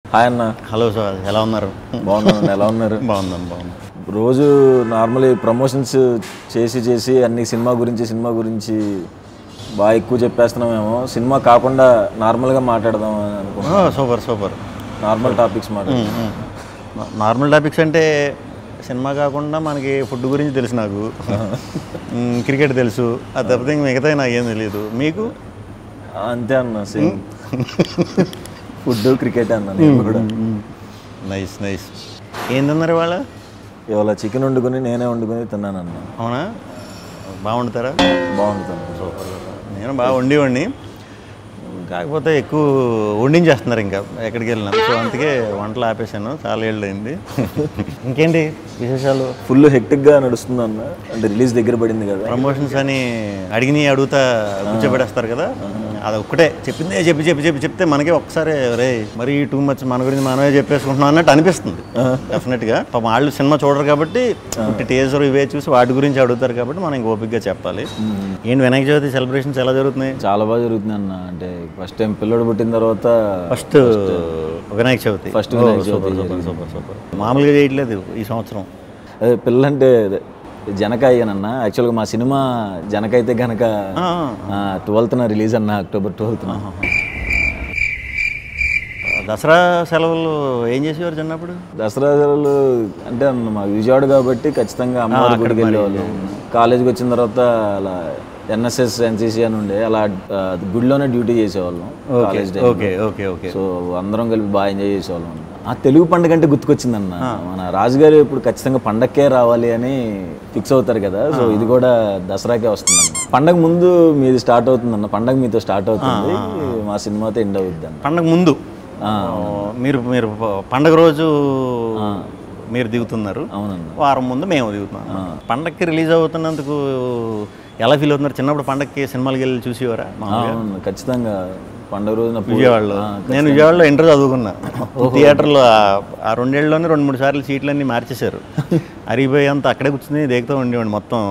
Hi అన్న. Hello sir, ఎలా ఉన్నారు? బాగున్నాను. ఎలా ఉన్నారు? బాగుంది. రోజు నార్మల్లీ ప్రమోషన్స్ చేసి అన్ని సినిమా గురించి బాగా ఎక్కువ చెప్పేస్తున్నామేమో. సినిమా కాకుండా నార్మల్గా మాట్లాడదాం అని అనుకుంటున్నాను. Super. Normal topics normal topics అంటే సినిమా కాకుండా మనకి ఫుడ్ గురించి తెలుసు, నాకు క్రికెట్ తెలుసు, అది తప్పితే మిగతా నాకేం తెలియదు. మీకు? అంతే అన్న, సేమ్. ఫుడ్ క్రికెట్ అన్న నేను కూడా. నైస్. ఏందన్నారు వాళ్ళ? ఇవాళ చికెన్ నేనే వండుకొని తిన్నానన్న. అవునా? బాగుంటారా? బాగుంటుంది. సూపర్. నేను బాగా వండి కాకపోతే ఎక్కువ వండించేస్తున్నారు ఇంకా ఎక్కడికి వెళ్ళినా. సో అందుకే వంటలు ఆపేశాను, చాలా ఏళ్ళు అయింది. ఇంకేంటి విశేషాలు? ఫుల్ హెక్టిక్గా నడుస్తుంది అన్న. అంటే రిలీజ్ దగ్గర పడింది కదా, ప్రమోషన్స్ అని అడుగుతా కూర్చోబెడేస్తారు కదా. అది ఒక్కటే చెప్పిందే చెప్తే మనకే ఒక్కసారి రే మరి టూ మచ్ మన గురించి మనమే చెప్పేసుకుంటున్నాం అన్నట్టు అనిపిస్తుంది డెఫినెట్గా. వాళ్ళు సినిమా చూడరు కాబట్టి టీజర్ ఇవే చూసి వాటి గురించి అడుగుతారు కాబట్టి మనం ఓపిక్గా చెప్పాలి. ఏంటి వినాయక చవితి సెలబ్రేషన్స్ ఎలా జరుగుతున్నాయి? చాలా బాగా జరుగుతుంది అన్న. అంటే ఫస్ట్ టైం పిల్లడు పుట్టిన తర్వాత ఫస్ట్ వినాయక చవితి. సూపర్. మామూలుగా చేయట్లేదు ఈ సంవత్సరం. అదే పిల్లంటే జనకాయనన్న. యాక్చువల్గా మా సినిమా జనక అయితే కనుక 12th రిలీజ్ అన్న, October 12th. దసరా సెలవులు ఏం చేసేవారు చిన్నప్పుడు? దసరా సెలవులు అంటే మా విజయవాడ కాబట్టి ఖచ్చితంగా అమ్మవారి గుడికి వెళ్ళేవాళ్ళం. కాలేజీకి వచ్చిన తర్వాత అలా NSS NCC అని ఉండే, అలా గుడిలోనే డ్యూటీ చేసేవాళ్ళం కాలేజ్ టైం. సో అందరం కలిపి బాగా ఎంజాయ్ చేసేవాళ్ళం. ఆ తెలుగు పండుగ అంటే గుర్తుకొచ్చిందన్న. మన రాజుగారు ఇప్పుడు ఖచ్చితంగా పండగకే రావాలి అని ఫిక్స్ అవుతారు కదా. సో ఇది కూడా దసరాకే వస్తుందన్న. పండగ ముందు మీది స్టార్ట్ అవుతుందన్న. పండగ మీతో స్టార్ట్ అవుతుంది, మా సినిమాతో ఎండ్ అవుతుంది అన్న. పండగ ముందు మీరు పండగ రోజు మీరు దిగుతున్నారు. అవునన్న. వారం ముందు మేము దిగుతున్నాం. పండగకి రిలీజ్ అవుతున్నందుకు ఎలా ఫీల్ అవుతున్నారు? చిన్నప్పుడు పండగకి సినిమాలకి వెళ్ళి చూసేవారా? ఖచ్చితంగా పండుగ రోజున విజయవాడలో. నేను విజయవాడలో ఇంటర్ చదువుకున్నా. థియేటర్లో ఆ 2 ఏళ్ళలోనే 2-3 సార్లు సీట్లన్నీ మార్చేశారు. అరిగిపోయేంత అక్కడే కూర్చుని దేగుతూ ఉండేవాడిని. మొత్తం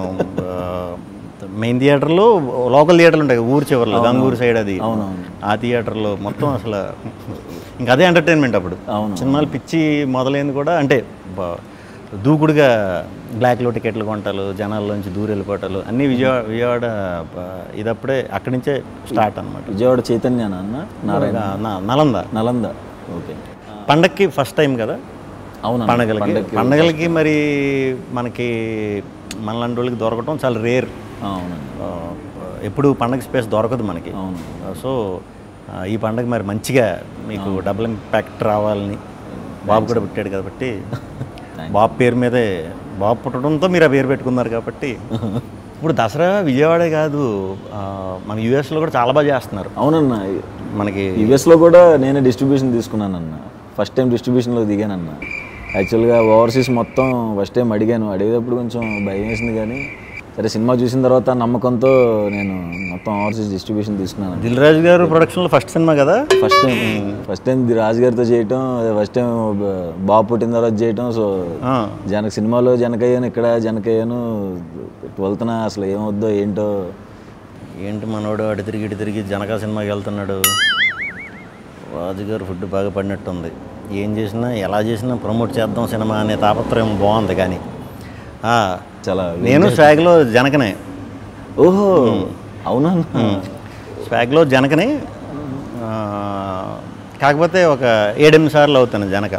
మెయిన్ థియేటర్లో లోకల్ థియేటర్లు ఉంటాయి ఊరు చివరిలో, గంగూరు సైడ్, అది ఆ థియేటర్లో మొత్తం అసలు ఇంకా అదే ఎంటర్టైన్మెంట్ అప్పుడు. సినిమాలు పిచ్చి మొదలైంది కూడా. అంటే దూకుడుగా బ్లాక్లో టికెట్లు కొంటాలు, జనాల్లోంచి దూరం వెళ్ళిపోవటాలు అన్నీ విజయవాడ ఇదప్పుడే అక్కడి నుంచే స్టార్ట్ అనమాట. విజయవాడ చైతన్య అన్న, నలంద. ఓకే. పండగకి ఫస్ట్ టైం కదా. అవును. పండగలకి మరి మనకి మనలాంటి వాళ్ళకి దొరకటం చాలా రేర్. ఎప్పుడు పండగ స్పేస్ దొరకదు మనకి. సో ఈ పండగ మరి మంచిగా మీకు డబుల్ ఇంపాక్ట్ రావాలని బాబు కూడా పుట్టాడు కాబట్టి, బాబు పేరు మీదే, బాబు పుట్టడంతో మీరు ఆ పేరు పెట్టుకున్నారు కాబట్టి. ఇప్పుడు దసరా విజయవాడే కాదు, మన యూఎస్లో కూడా చాలా బాగా చేస్తున్నారు. అవునన్న. మనకి యూఎస్లో కూడా నేనే డిస్ట్రిబ్యూషన్ తీసుకున్నానన్న. ఫస్ట్ టైం డిస్ట్రిబ్యూషన్లో దిగానన్న. యాక్చువల్గా ఓవర్సీస్ మొత్తం ఫస్ట్ టైం అడిగేటప్పుడు కొంచెం భయం వేసింది, కానీ సరే సినిమా చూసిన తర్వాత నమ్మకంతో నేను మొత్తం ఓవర్సీస్ డిస్ట్రిబ్యూషన్ తీసుకున్నాను. దిల్ రాజు గారు ప్రొడక్షన్లో ఫస్ట్ సినిమా కదా. ఫస్ట్ టైం రాజు గారితో చేయటం, ఫస్ట్ టైం బాబు పుట్టిన తర్వాత చేయటం. సో సినిమాలో జనకయ్యాను, ఇక్కడ జనకయ్యాను. 12th అసలు ఏమవుద్దో ఏంటి మనోడు అటు తిరిగి జనక సినిమాకి వెళ్తున్నాడు. రాజుగారు ఫుడ్ బాగా పడినట్టుంది. ఏం చేసినా ఎలా చేసినా ప్రమోట్ చేద్దాం సినిమా అనే తాపత్రయం బాగుంది. కానీ చాలా నేను స్వాగ్లో జనకనే. ఓహో అవునా? స్వాగ్లో జనకనే. కాకపోతే ఒక 7-8 సార్లు అవుతాను జనక.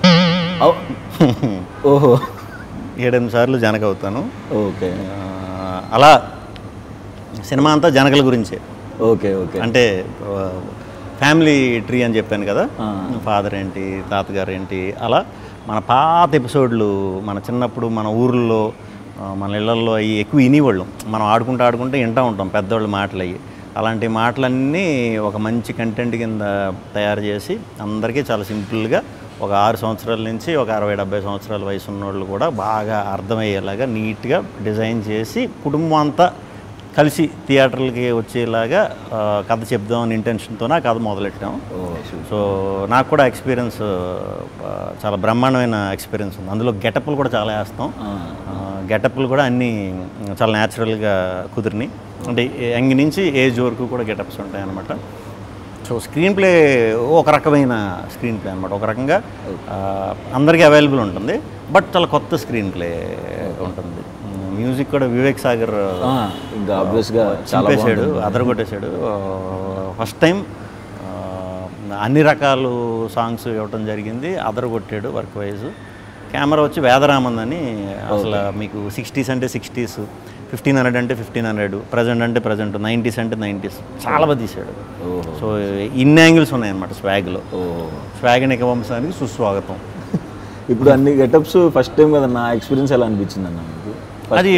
ఓహో 7-8 సార్లు జనక అవుతాను. ఓకే. అలా సినిమా అంతా జనకల గురించే. ఓకే. అంటే ఫ్యామిలీ ట్రీ అని చెప్పాను కదా. ఫాదర్ ఏంటి, తాతగారు ఏంటి, అలా మన పాత ఎపిసోడ్లు మన చిన్నప్పుడు మన ఊర్లో మన ఇళ్లలో అవి ఎక్కువ వినేవాళ్ళం. మనం ఆడుకుంటూ వింటూ ఉంటాం పెద్దవాళ్ళ మాటలు. అవి అలాంటి మాటలన్నీ ఒక మంచి కంటెంట్ కింద తయారు చేసి అందరికీ చాలా సింపుల్గా ఒక 6 సంవత్సరాల నుంచి ఒక 60-70 సంవత్సరాల వయసు ఉన్నోళ్ళు కూడా బాగా అర్థమయ్యేలాగా నీట్గా డిజైన్ చేసి కుటుంబం అంతా కలిసి థియేటర్లకి వచ్చేలాగా కథ చెప్దామని ఇంటెన్షన్తోనే ఆ కథ మొదలెట్టాం. సో నాకు కూడా ఎక్స్పీరియన్స్ చాలా బ్రహ్మాండమైన ఎక్స్పీరియన్స్ ఉంది. అందులో గెటప్లు కూడా చాలా వేస్తాం. గెటప్లు కూడా అన్నీ చాలా న్యాచురల్గా కుదిరినాయి. అంటే యంగ్ నుంచి ఏజ్ వరకు కూడా గెటప్స్ ఉంటాయి అన్నమాట. సో స్క్రీన్ ప్లే ఒక రకమైన స్క్రీన్ ప్లే అనమాట, ఒక రకంగా అందరికీ అవైలబుల్ ఉంటుంది, బట్ చాలా కొత్త స్క్రీన్ ప్లే ఉంటుంది. మ్యూజిక్ కూడా వివేక్ సాగర్ ఇంకా ఆబ్వియస్గా చంపేశాడు, అదరగొట్టేశాడు. ఫస్ట్ టైం అన్ని రకాలు సాంగ్స్ ఇవ్వటం జరిగింది, అదరగొట్టాడు వర్క్ వైజ్. కెమెరా వచ్చి వేదరామన్ అని, అసలు మీకు 60s అంటే 60s, 1500 అంటే 1500, ప్రజెంట్ అంటే ప్రజెంట్, 90s అంటే 90s చాలా బాగా తీశాడు. సో ఇన్ని యాంగిల్స్ ఉన్నాయన్నమాట స్వాగ్లో. స్వాగ్నిక వంశానికి సుస్వాగతం. ఇప్పుడు అన్ని గెటప్స్ ఫస్ట్ టైం కదా, నా ఎక్స్పీరియన్స్ ఎలా అనిపించింది అన్న మీకు? అది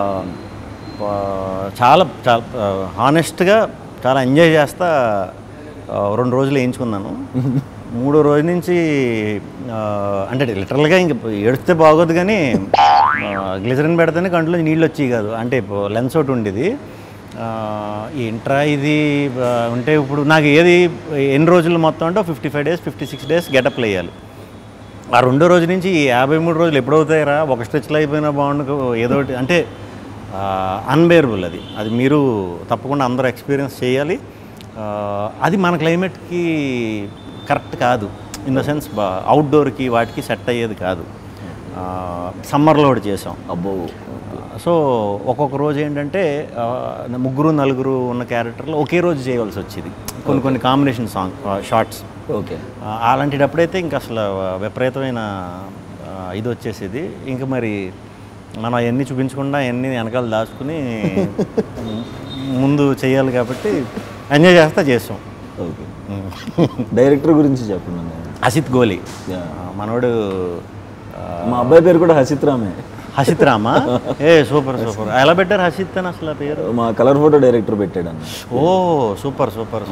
చాలా చాలా హానెస్ట్గా చాలా ఎంజాయ్ చేస్తా 2 రోజులు వేయించుకున్నాను. 3వ రోజు నుంచి అంటే లిటరల్గా ఇంక ఏడిస్తే బాగోదు, కానీ గ్లిజరిన్ పెడితేనే కంట్లో నీళ్ళు వచ్చేవి కాదు. అంటే లెన్స్ ఒకటి ఉండేది, ఏంట్రా ఇది ఉంటే ఇప్పుడు నాకు ఏది ఎన్ని రోజులు మొత్తం అంటే 55 days 56 days గెటప్లు వేయాలి. ఆ 2వ రోజు నుంచి 53 రోజులు ఎప్పుడవుతాయిరా, ఒక స్ట్రెచ్లో అయిపోయినా బాగుండు ఏదో ఒకటి, అంటే అన్బేరబుల్. అది మీరు తప్పకుండా అందరూ ఎక్స్పీరియన్స్ చేయాలి. అది మన క్లైమేట్కి కరెక్ట్ కాదు, ఇన్ ద సెన్స్ అవుట్డోర్కి వాటికి సెట్ అయ్యేది కాదు. సమ్మర్లో ఒకటి చేసాం. అబ్బో. సో ఒక్కొక్క రోజు ఏంటంటే 3-4 ఉన్న క్యారెక్టర్లు ఒకే రోజు చేయవలసి వచ్చేది, కొన్ని కాంబినేషన్ సాంగ్ షార్ట్స్. ఓకే. అలాంటిటప్పుడైతే ఇంకా అసలు విపరీతమైన ఇది వచ్చేసేది. ఇంకా మరి మనం అవన్నీ చూపించకుండా అవన్నీ వెనకాల దాచుకుని ముందు చేయాలి కాబట్టి ఎంజాయ్ చేసాం. ఓకే. డైరెక్టర్ గురించి చెప్పండి. హసిత్ గోలి మనోడు. మా అబ్బాయి పేరు కూడా హసిత్ రామే. హసిత్ రామా? సూపర్. ఎలా పెట్టారు హసిత్ అని అసలు పేరు? మా కలర్ ఫోటో డైరెక్టర్ పెట్టాడు అన్న. ఓ సూపర్.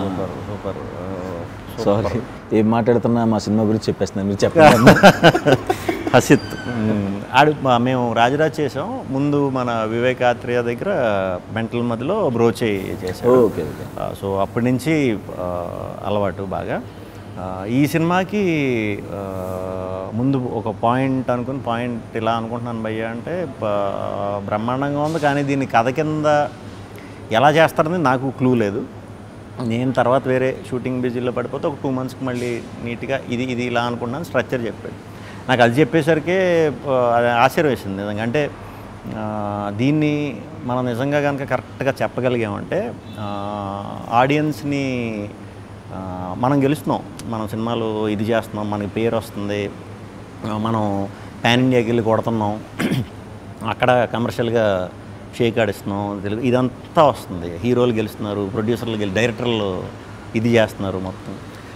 సారీ, ఏం మాట్లాడుతున్నా మా సినిమా గురించి చెప్పేస్తున్నాను, మీరు చెప్పండి. హసిత్ మేము రాజరాజ్ చేసాం ముందు, మన వివేకాత్రేయ దగ్గర మెంటల్ మధ్యలో బ్రోచే చేసాం. ఓకే. సో అప్పటి నుంచి అలవాటు బాగా. ఈ సినిమాకి ముందు ఒక పాయింట్ ఇలా అనుకుంటున్నాను భయ్య అంటే, బ్రహ్మాండంగా ఉంది, కానీ దీన్ని కథ కింద ఎలా చేస్తారని నాకు క్లూ లేదు. నేను తర్వాత వేరే షూటింగ్ బిజీలో పడిపోతే ఒక 2 monthsకి మళ్ళీ నీట్గా ఇది ఇలా అనుకుంటున్నాను, స్ట్రక్చర్ చెప్పాడు. నాకు అది చెప్పేసరికి అది ఆశ్చర్యం వేసింది నిజంగా. అంటే దీన్ని మనం నిజంగా కనుక కరెక్ట్గా చెప్పగలిగామంటే ఆడియన్స్ని మనం గెలుస్తున్నాం. మనం సినిమాలు ఇది చేస్తున్నాం, మనకి పేరు వస్తుంది, మనం పాన్ ఇండియాకి వెళ్ళి కొడుతున్నాం, అక్కడ కమర్షియల్గా షేక్ ఆడిస్తున్నాం, తెలుగు ఇదంతా వస్తుంది. హీరోలు గెలుస్తున్నారు, ప్రొడ్యూసర్లు డైరెక్టర్లు ఇది చేస్తున్నారు మొత్తం.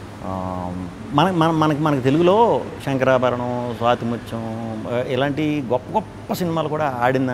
మనకి తెలుగులో శంకరాభరణం, స్వాతిముత్యం ఇలాంటి గొప్ప సినిమాలు కూడా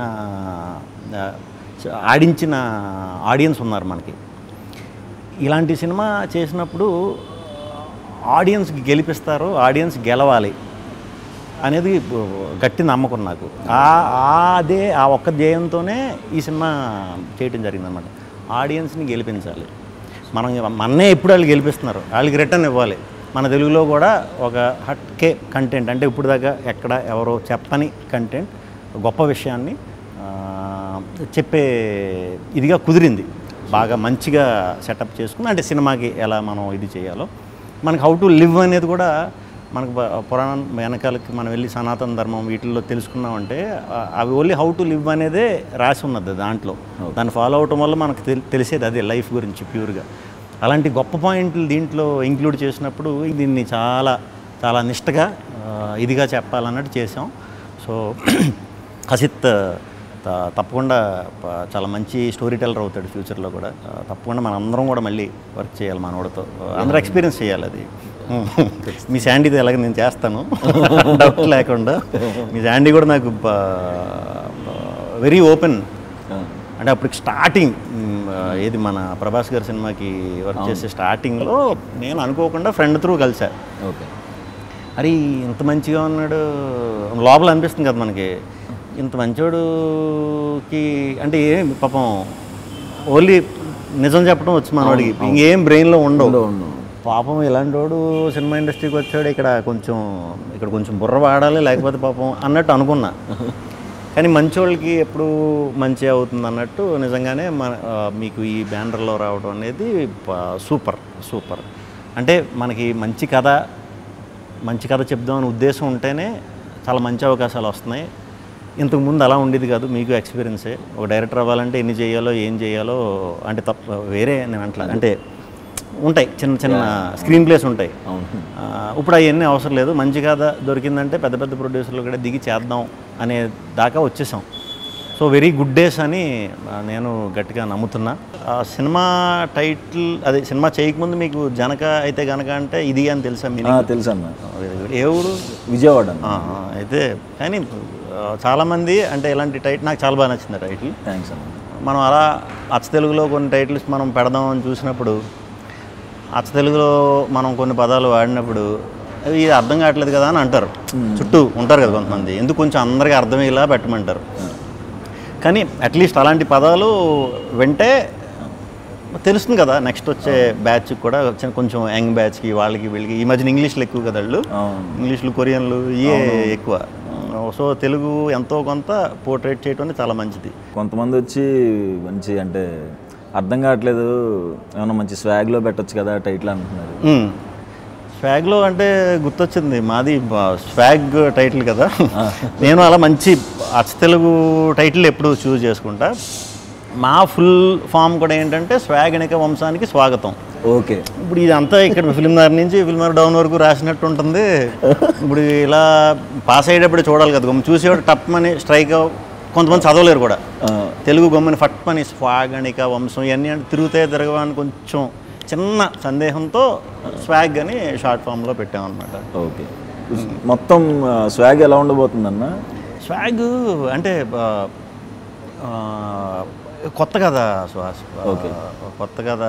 ఆడించిన ఆడియన్స్ ఉన్నారు మనకి. ఇలాంటి సినిమా చేసినప్పుడు ఆడియన్స్కి గెలిపిస్తారు, ఆడియన్స్ గెలవాలి అనేది గట్టి నమ్మకం నాకు. ఆ ఒక్క ధ్యేయంతోనే ఈ సినిమా చేయటం జరిగిందనమాట. ఆడియన్స్ని గెలిపించాలి. మన్నే ఎప్పుడు వాళ్ళు గెలిపిస్తున్నారు, వాళ్ళకి రిటర్న్ ఇవ్వాలి. మన తెలుగులో కూడా ఒక హట్కే కంటెంట్, అంటే ఇప్పుడు దాకా ఎక్కడ ఎవరో చెప్పని కంటెంట్, గొప్ప విషయాన్ని చెప్పే ఇదిగా కుదిరింది. బాగా మంచిగా సెటప్ చేసుకుని, అంటే సినిమాకి ఎలా మనం ఇది చేయాలో, మనకి హౌ టు లివ్ అనేది కూడా మనకు పురాణం వెనకాలకి మనం వెళ్ళి సనాతన ధర్మం వీటిల్లో తెలుసుకున్నామంటే అవి ఓన్లీ హౌ టు లివ్ అనేదే రాసి ఉన్నది దాంట్లో. దాన్ని ఫాలో అవటం వల్ల మనకు తెలిసేది అదే లైఫ్ గురించి ప్యూర్గా. అలాంటి గొప్ప పాయింట్లు దీంట్లో ఇంక్లూడ్ చేసినప్పుడు దీన్ని చాలా చాలా నిష్టగా ఇదిగా చెప్పాలన్నట్టు చేసాం. సో హసిత్ తప్పకుండా చాలా మంచి స్టోరీ టెల్లర్ అవుతాడు ఫ్యూచర్లో కూడా. తప్పకుండా మన అందరం కూడా మళ్ళీ వర్క్ చేయాలి, మనోడితో అందరూ ఎక్స్పీరియన్స్ చేయాలి. అది మీ శాండీది ఎలాగ నేను చేస్తాను డౌట్ లేకుండా. మీ శాండీ కూడా నాకు వెరీ ఓపెన్. అంటే అప్పటికి స్టార్టింగ్ ఏది మన ప్రభాస్ గారి సినిమాకి వర్క్ చేసే స్టార్టింగ్లో నేను అనుకోకుండా ఫ్రెండ్ త్రూ కలిసా. ఓకే. అరే ఇంత మంచిగా ఉన్నాడు లోపల అనిపిస్తుంది కదా మనకి, ఇంత మంచోడుకి అంటే ఏం పాపం ఓన్లీ నిజం చెప్పడం వచ్చి మనవాడికి ఇంకేం బ్రెయిన్లో ఉండవు. పాపం ఇలాంటి వాడు సినిమా ఇండస్ట్రీకి వచ్చాడు, ఇక్కడ కొంచెం బుర్ర వాడాలి లేకపోతే పాపం అన్నట్టు అనుకున్నా. కానీ మంచోళ్ళకి ఎప్పుడు మంచి అవుతుంది అన్నట్టు నిజంగానే మీకు ఈ బ్యానర్లో రావడం అనేది సూపర్. అంటే మనకి మంచి కథ చెప్దామని ఉద్దేశం ఉంటేనే చాలా మంచి అవకాశాలు వస్తున్నాయి. ఇంతకుముందు అలా ఉండేది కాదు. మీకు ఎక్స్పీరియన్సే. ఒక డైరెక్టర్ అవ్వాలంటే ఎన్ని చేయాలో ఏం చేయాలో అంటే వేరే నేను అట్లా అంటే ఉంటాయి, చిన్న చిన్న స్క్రీన్ ప్లేస్ ఉంటాయి. ఇప్పుడు అవన్నీ అవసరం లేదు. మంచి కథ దొరికిందంటే పెద్ద పెద్ద ప్రొడ్యూసర్లు కూడా దిగి చేద్దాం అనే దాకా వచ్చేసాం. సో వెరీ గుడ్ డేస్ అని నేను గట్టిగా నమ్ముతున్నా. సినిమా టైటిల్ అదే సినిమా చేయకముందు మీకు జనక అయితే గనక అంటే ఇది అని తెలుసా? తెలుసన్న. ఏ ఊరు? విజయవాడ. అయితే కానీ చాలామంది అంటే ఇలాంటి టైటిల్ నాకు చాలా బాగా నచ్చింది టైటిల్. థ్యాంక్స్ అన్న. మనం అలా అచ్చ తెలుగులో కొన్ని టైటిల్స్ మనం పెడదామని చూసినప్పుడు అచ్చ తెలుగులో మనం కొన్ని పదాలు వాడినప్పుడు ఇది అర్థం కావట్లేదు కదా అని అంటారు. చుట్టూ ఉంటారు కదా కొంతమంది, ఎందుకు కొంచెం అందరికీ అర్థమయ్యేలా పెట్టమంటారు. కానీ అట్లీస్ట్ అలాంటి పదాలు వింటే తెలుస్తుంది కదా నెక్స్ట్ వచ్చే బ్యాచ్కి కూడా, కొంచెం యంగ్ బ్యాచ్కి వాళ్ళకి వీళ్ళకి. ఈ మధ్యన ఇంగ్లీష్లు ఎక్కువ కదా వాళ్ళు, ఇంగ్లీష్లు కొరియన్లు ఇవే ఎక్కువ. సో తెలుగు ఎంతో కొంత పోర్ట్రేట్ చేయడం అనేది చాలా మంచిది. కొంతమంది వచ్చి మంచి అంటే అర్థం కావట్లేదు, ఏమన్నా మంచి స్వాగ్లో పెట్టచ్చు కదా టైటిల్ అంటున్నారు. స్వాగ్లో అంటే గుర్తొచ్చింది, మాది స్వాగ్ టైటిల్ కదా. నేను అలా మంచి అచ్చ తెలుగు టైటిల్ ఎప్పుడు చూస్ చేసుకుంటా. మా ఫుల్ ఫామ్ కూడా ఏంటంటే స్వాగనిక వంశానికి స్వాగతం. ఓకే. ఇప్పుడు ఇదంతా ఇక్కడ ఫిల్మ్నగర్ నుంచి ఫిల్మ్నగర్ డౌన్ వరకు రాసినట్టు ఉంటుంది. ఇప్పుడు ఇలా పాస్ అయ్యేటప్పుడు చూడాలి కదా, చూసేవాడు టప్ అని స్ట్రైక్. కొంతమంది చదవలేరు కూడా తెలుగు గమ్మని ఫట్ అని స్వాగనిక వంశం ఇవన్నీ అంటే తిరగవని కొంచెం చిన్న సందేహంతో స్వాగ్ అని షార్ట్ ఫామ్లో పెట్టామన్నమాట. ఓకే. మొత్తం స్వాగ్ ఎలా ఉండబోతుందన్న? స్వాగ్ అంటే కొత్త కదా సుహాస్. ఓకే. కొత్త కథ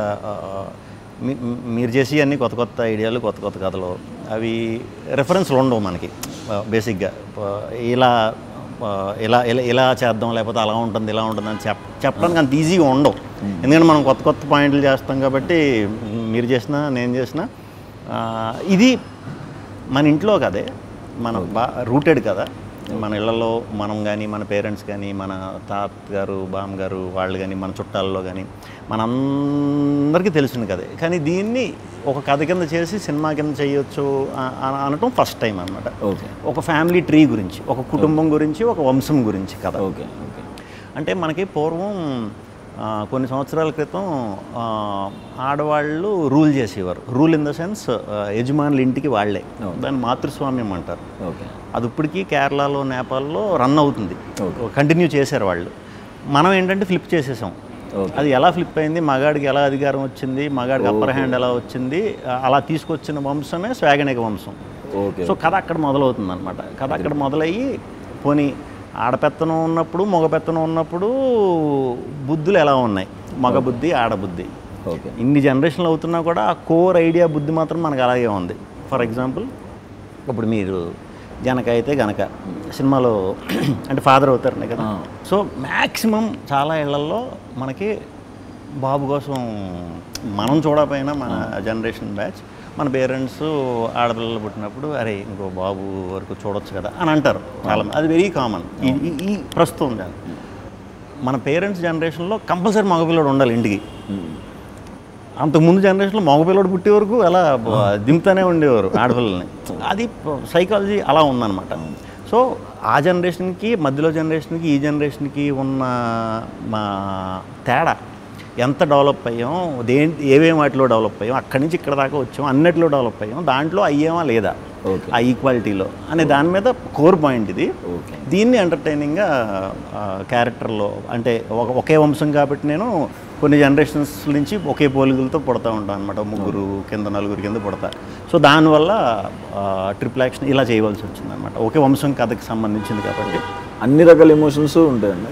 మీరు చేసి అన్నీ కొత్త కొత్త ఐడియాలు, కొత్త కొత్త కథలు. అవి రెఫరెన్స్లు ఉండవు మనకి బేసిక్గా. ఇలా ఇలా ఇలా ఇలా చేద్దాం లేకపోతే అలా ఉంటుంది ఇలా ఉంటుంది అని చెప్పడానికి అంత ఈజీగా ఉండవు. ఎందుకంటే మనం కొత్త కొత్త పాయింట్లు చేస్తాం కాబట్టి, మీరు చేసినా నేను చేసినా ఇది మన ఇంట్లో కదే, మన రూటెడ్ కదా. మన ఇళ్లలో మనం కానీ, మన పేరెంట్స్ కానీ, మన తాతగారు బామ్మగారు వాళ్ళు కానీ, మన చుట్టాల్లో కానీ మనందరికీ తెలిసిన కదే. కానీ దీన్ని ఒక కథ కింద చేసి సినిమా కింద చేయొచ్చు అనటం ఫస్ట్ టైం అనమాట. ఓకే. ఒక ఫ్యామిలీ ట్రీ గురించి, ఒక కుటుంబం గురించి, ఒక వంశం గురించి కథ. ఓకే. ఓకే. అంటే మనకి పూర్వం కొన్ని సంవత్సరాల క్రితం ఆడవాళ్ళు రూల్ చేసేవారు. రూల్ ఇన్ ద సెన్స్ యజమానుల ఇంటికి వాళ్ళే. దాన్ని మాతృస్వామ్యం అంటారు. ఓకే. అది ఇప్పటికీ కేరళలో, నేపాల్లో రన్ అవుతుంది, కంటిన్యూ చేశారు వాళ్ళు. మనం ఏంటంటే ఫ్లిప్ చేసేసాం. అది ఎలా ఫ్లిప్ అయింది, మగాడికి ఎలా అధికారం వచ్చింది, మగాడికి అప్పర్ హ్యాండ్ ఎలా వచ్చింది, అలా తీసుకొచ్చిన వంశమే స్వాగనిక వంశం. సో కథ అక్కడ మొదలవుతుంది అనమాట. కథ అక్కడ మొదలయ్యి పోనీ ఆడపెత్తనం ఉన్నప్పుడు మగపెత్తనం ఉన్నప్పుడు బుద్ధులు ఎలా ఉన్నాయి, మగ బుద్ధి ఆడబుద్ధి. ఇన్ని జనరేషన్లు అవుతున్నా కూడా ఆ కోర్ ఐడియా బుద్ధి మాత్రం మనకు అలాగే ఉంది. ఫర్ ఎగ్జాంపుల్ ఇప్పుడు మీరు జనక అయితే గనక సినిమాలో అంటే ఫాదర్ అవుతారనే కదా. సో మ్యాక్సిమం చాలా ఇళ్లల్లో మనకి బాబు కోసం మనం చూడకపోయినా మన జనరేషన్ బ్యాచ్, మన పేరెంట్స్ ఆడపిల్లలు పుట్టినప్పుడు అరే ఇంకో బాబు వరకు చూడొచ్చు కదా అని అంటారు చాలా. అది వెరీ కామన్ ఈ ప్రస్తుతం. మన పేరెంట్స్ జనరేషన్లో కంపల్సరీ మగపిల్లడు ఉండాలి ఇంటికి. అంతకుముందు జనరేషన్లో మగపిల్లడు పుట్టే వరకు అలా దింపుతూనే ఉండేవారు ఆడపిల్లల్ని. అది సైకాలజీ అలా ఉందన్నమాట. సో ఆ జనరేషన్కి, మధ్యలో జనరేషన్కి, ఈ జనరేషన్కి ఉన్న మా తేడా ఎంత డెవలప్ అయ్యాం, ఏవేం వాటిలో డెవలప్ అయ్యాం, అక్కడి నుంచి ఇక్కడ దాకా వచ్చాం, అన్నిటిలో డెవలప్ అయ్యాం, దాంట్లో అయ్యేమా లేదా ఆ ఈక్వాలిటీలో అనే దాని మీద కోర్ పాయింట్ ఇది. దీన్ని ఎంటర్టైనింగ్గా క్యారెక్టర్లో అంటే ఒకే వంశం కాబట్టి నేను కొన్ని జనరేషన్స్ నుంచి ఒకే పోలికలతో పుడతా ఉంటాను అనమాట. ముగ్గురు కింద నలుగురు కింద పుడతా. సో దానివల్ల ట్రిపుల్ యాక్షన్ ఇలా చేయవలసి వచ్చింది అనమాట. ఒకే వంశం కథకి సంబంధించింది కాబట్టి అన్ని రకాల ఎమోషన్స్ ఉంటాయండి.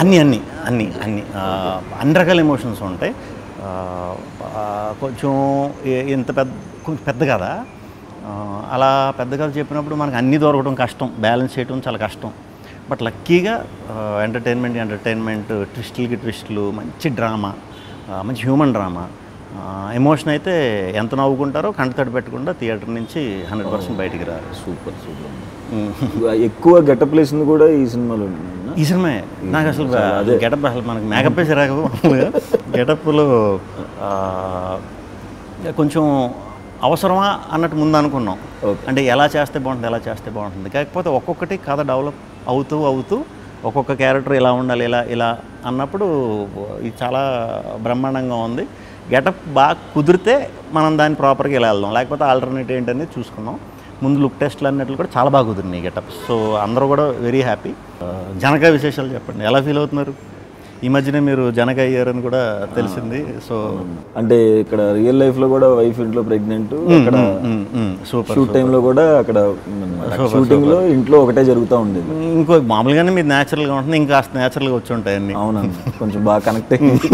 అన్ని రకాల ఎమోషన్స్ ఉంటాయి. కొంచెం ఇంత కొంచెం పెద్ద కదా, అలా పెద్ద కథ చెప్పినప్పుడు మనకు అన్నీ దొరకడం కష్టం, బ్యాలెన్స్ చేయడం చాలా కష్టం. బట్ లక్కీగా ఎంటర్టైన్మెంట్ ట్విస్టులు, మంచి డ్రామా, మంచి హ్యూమన్ డ్రామా, ఎమోషన్ అయితే ఎంత నవ్వుకుంటారో కంటతడి పెట్టకుండా థియేటర్ నుంచి 100% బయటికి రారు. సూపర్. ఎక్కువ గెటప్ వేసింది కూడా ఈ సినిమాలో. ఈ సినిమా నాకు అసలు గెటప్ అసలు మనకు మేకప్ వేసి రాక గెటప్లో కొంచెం అవసరమా అన్నట్టు ముందు అనుకున్నాం. అంటే ఎలా చేస్తే బాగుంటుంది కాకపోతే ఒక్కొక్కటి కథ డెవలప్ అవుతూ ఒక్కొక్క క్యారెక్టర్ ఇలా ఉండాలి ఇలా అన్నప్పుడు ఇది చాలా బ్రహ్మాండంగా ఉంది. గెటప్ బాగా కుదిరితే మనం దాన్ని ప్రాపర్గా ఇలా వెళ్దాం, లేకపోతే ఆల్టర్నేట్ ఏంటనేది చూసుకున్నాం. ముందు లుక్ టెస్ట్లు అన్నట్లు కూడా చాలా బాగా కుదిరినాయి గెటప్. సో అందరూ కూడా వెరీ హ్యాపీ. జనక విశేషాలు చెప్పండి, ఎలా ఫీల్ అవుతున్నారు? ఈ మధ్యనే మీరు జనక అయ్యారని కూడా తెలిసింది. సో అంటే ఇక్కడ రియల్ లైఫ్లో కూడా వైఫ్ ఇంట్లో ప్రెగ్నెంట్, అక్కడ షూట్ టైంలో కూడా అక్కడ షూటింగ్లో ఇంట్లో ఒకటే జరుగుతూ ఉండేది. ఇంకో మామూలుగానే మీరు న్యాచురల్గా ఉంటుంది, ఇంకా న్యాచురల్గా వచ్చి ఉంటాయి అన్నీ. అవునన్నా, కొంచెం బాగా కనెక్ట్ అయ్యింది.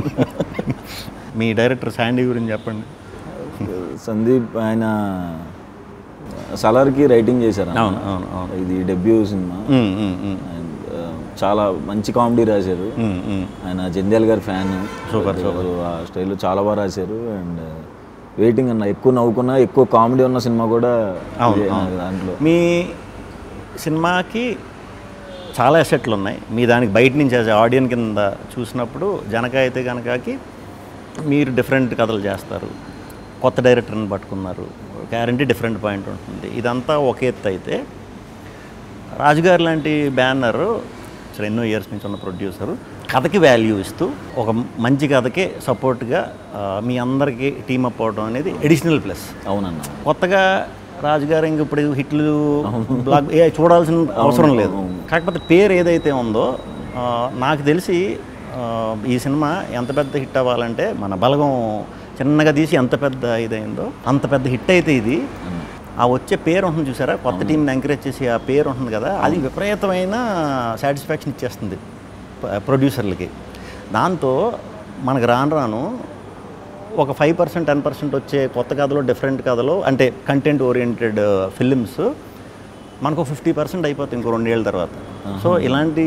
మీ డైరెక్టర్ శాండీ గురించి చెప్పండి. సందీప్ ఆయన సలార్కి రైటింగ్ చేశారు. అవును. ఇది డెబ్యూ సినిమా. చాలా మంచి కామెడీ రాశారు. ఆయన జంధ్యాల గారి ఫ్యాన్. సూపర్. ఆ స్టైల్లో చాలా బాగా రాశారు. అండ్ వెయిటింగ్ అన్న, ఎక్కువ నవ్వుకున్నా, ఎక్కువ కామెడీ ఉన్న సినిమా కూడా దాంట్లో. మీ సినిమాకి చాలా ఎసెట్లు ఉన్నాయి. మీ దానికి బయట నుంచి యాజ్ ఆడియన్స్ కింద చూసినప్పుడు జనక అయితే కనుకకి మీరు డిఫరెంట్ కథలు చేస్తారు, కొత్త డైరెక్టర్ని పట్టుకున్నారు, గ్యారంటీ డిఫరెంట్ పాయింట్ ఉంటుంది. ఇదంతా ఒక ఎత్తు అయితే రాజుగారు లాంటి బ్యానర్ ఎన్నో ఇయర్స్ నుంచి ఉన్న ప్రొడ్యూసరు కథకి వాల్యూ ఇస్తూ ఒక మంచి కథకే సపోర్ట్గా మీ అందరికీ టీమప్ అవడం అనేది ఎడిషనల్ ప్లస్. అవునన్నా, కొత్తగా రాజుగారు ఇంక ఇప్పుడు హిట్లు బ్లాక్ చూడాల్సిన అవసరం లేదు. కాకపోతే పేరు ఏదైతే ఉందో నాకు తెలిసి ఈ సినిమా ఎంత పెద్ద హిట్ అవ్వాలంటే మన బలగం చిన్నగా తీసి ఎంత పెద్ద ఇదైందో అంత పెద్ద హిట్ అయితే ఇది ఆ వచ్చే పేరు ఉంటుంది చూసారా, కొత్త టీంని ఎంకరేజ్ చేసి ఆ పేరు ఉంటుంది కదా, అది విపరీతమైన సాటిస్ఫాక్షన్ ఇచ్చేస్తుంది ప్రొడ్యూసర్లకి. దాంతో మనకు రాను ఒక 5% 10% వచ్చే కొత్త కథలో, డిఫరెంట్ కథలో, అంటే కంటెంట్ ఓరియంటెడ్ ఫిలిమ్స్ మనకు 50% అయిపోతుంది ఇంకో 2 ఏళ్ళ తర్వాత. సో ఇలాంటి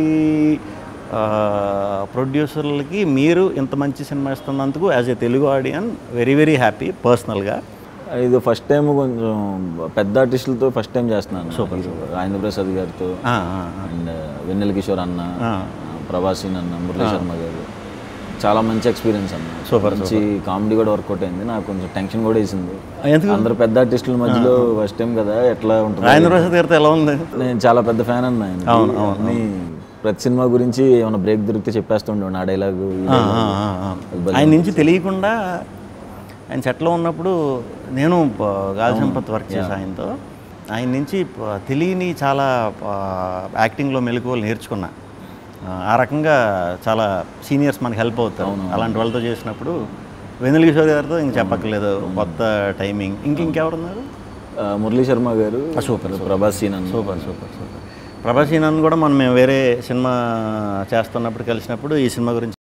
ప్రొడ్యూసర్లకి మీరు ఇంత మంచి సినిమా ఇస్తున్నందుకు as a Telugu audience very very happy పర్సనల్గా. ఇది ఫస్ట్ టైం కొంచెం పెద్ద ఆర్టిస్టులతో ఫస్ట్ టైం చేస్తున్నాను. సూపర్. రాజేంద్ర ప్రసాద్ గారితో అండ్ వెన్నెల కిషోర్ అన్న, ప్రభాసీన్ అన్న, మురళీ శర్మ గారు, చాలా మంచి ఎక్స్పీరియన్స్ అన్న. సూపర్. మంచి కామెడీ కూడా వర్కౌట్ అయింది. నాకు కొంచెం టెన్షన్ కూడా వేసింది, అందరు పెద్ద ఆర్టిస్టుల మధ్యలో ఫస్ట్ టైం కదా, ఎట్లా ఉంటుంది. రాజేంద్ర ప్రసాద్ గారితో ఎలా ఉంది? నేను చాలా పెద్ద ఫ్యాన్ అన్న ఆయన. ప్రతి సినిమా గురించి ఏమైనా బ్రేక్ దొరికితే చెప్పేస్తుండే ఆ డైలాగు. ఆయన నుంచి తెలియకుండా ఆయన సెట్లో ఉన్నప్పుడు నేను గాలి సంపత్ వర్క్ చేశాను ఆయనతో. ఆయన నుంచి తెలియని చాలా యాక్టింగ్లో మెలకువలు నేర్చుకున్నా. ఆ రకంగా చాలా సీనియర్స్ మనకి హెల్ప్ అవుతారు అలాంటి వాళ్ళతో చేసినప్పుడు. వెన్నెల కిషోర్ గారితో ఇంక చెప్పక్కర్లేదు, కొత్త టైమింగ్. ఇంకెవరున్నారు? మురళీ శర్మ గారు. సూపర్. ప్రభాసీన్ అన్న. సూపర్. ప్రభాసీన్ అన్న కూడా మనం వేరే సినిమా చేస్తున్నప్పుడు కలిసినప్పుడు ఈ సినిమా గురించి